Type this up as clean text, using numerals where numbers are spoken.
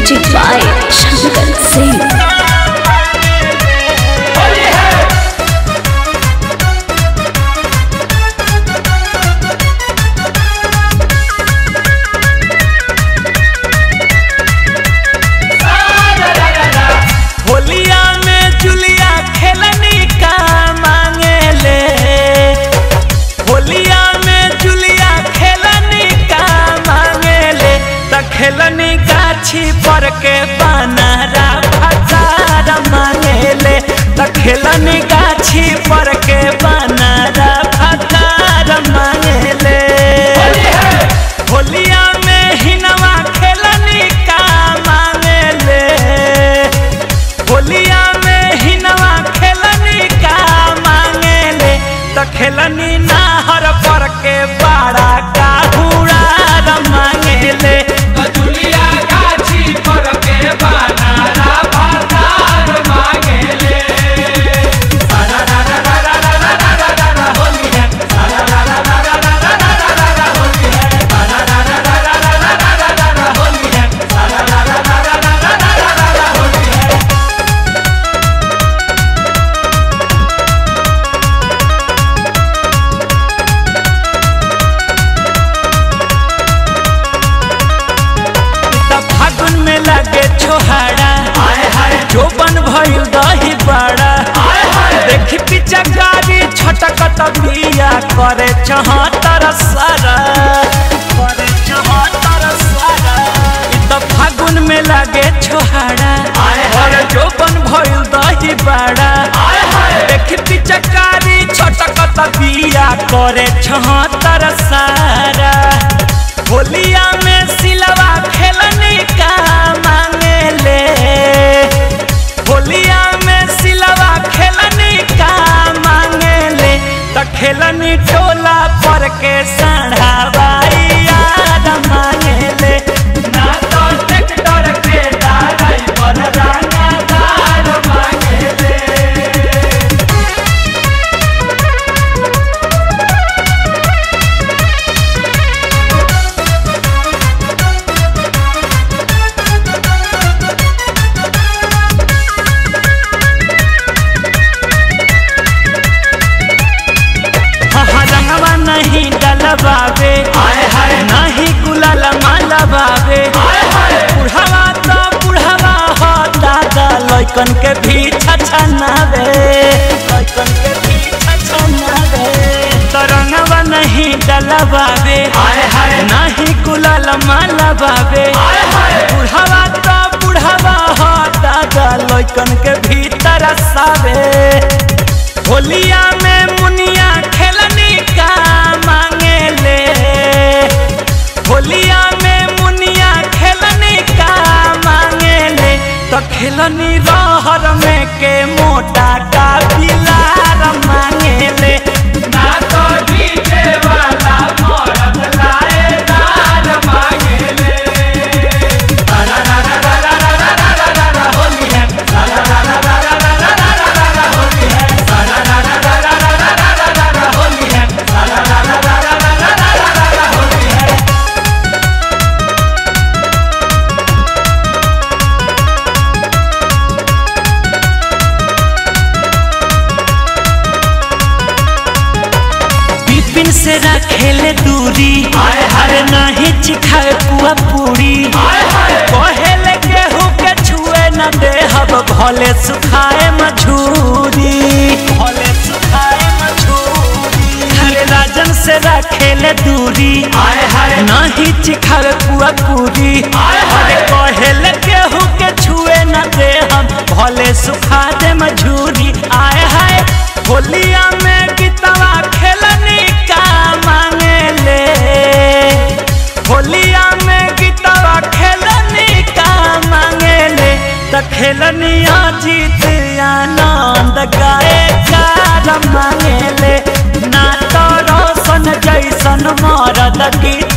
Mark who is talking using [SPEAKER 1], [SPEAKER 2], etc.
[SPEAKER 1] Music by Shankar Singh.
[SPEAKER 2] खेलनी गाछी पर के बनारा फसार मांगेले त खेलनी गाछी पर के बनारा फसार मांगेले। होलिया में हिनवा खेलनी का मांगेले, होलिया में हिनवा खेलनी का मांगेले त खेलनी नाहर पर के बड़ा का हुड़ार मांगेले। जोबन भइल दही बड़ा देखी पिचकारी छटकत बिया करे 74 सारा, करे 74 सारा। त फागुन में लागे छोहाड़ा और जोबन भइल दही बड़ा देखी पिचकारी छटकत बिया करे 74 सारा। होलिया में सिलवा खेलनी का मांगेले, होलिया में सिलवा खेलनी का मांगेले त खेलनी टोला पर के साढ़ाबाई याद मांगेले। ना तो ट्रैक्टर के ड्राइवर रंगदार मांगेले। नहीं डलबावे नहीं गुलाल मालबावे, बुढ़ावा तो बुढ़ावा हो दादा लइकन के भी छछनावे, लइकन के भी छछनावे। तरंगवा नहीं डलबावे नहीं गुलाल मालबावे, बुढ़ावा तो बुढ़ावा हो दादा लइकन के भी तरसावे। होलिया में मुनिया खेलनी का मांगेले, होलिया में मुनिया खेलनी का मांगेले तो खेलनी रहर में के मोटा का बिलार मांगेले। ना तो डीजे वाला मरद लाएदार मांगेले। होली है से रखेले दूरी अरे नहीं चिखाए पुआ पूरी, कहेले गेहूं के छुए न देहब भले सुखाए मछूरी, भले सुखाए मछूरी। हरे राजन से रखेले दूरी नहीं चिखाए पुआ पूरी, अरे कहेले गेहूं के छुए न देहब भले सुखा दे मछूरी। आए हाय होलिया में गीतवा खेलनी का मांगेले, होलिया में गीतवा खेलनी का मांगेले त खेलनिया जीत आनंद गाए कार मांगेले। ना तो रोशन जैसन मरद गीत